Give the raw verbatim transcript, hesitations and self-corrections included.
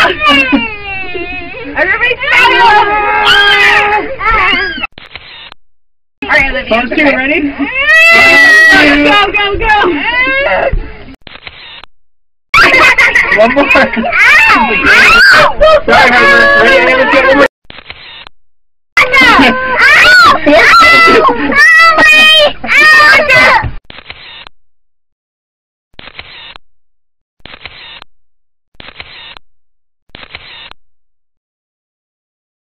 Everybody silent! Alright, Olivia. One, two, ready? Go, go, go! One more. Ow! Ow! Sorry,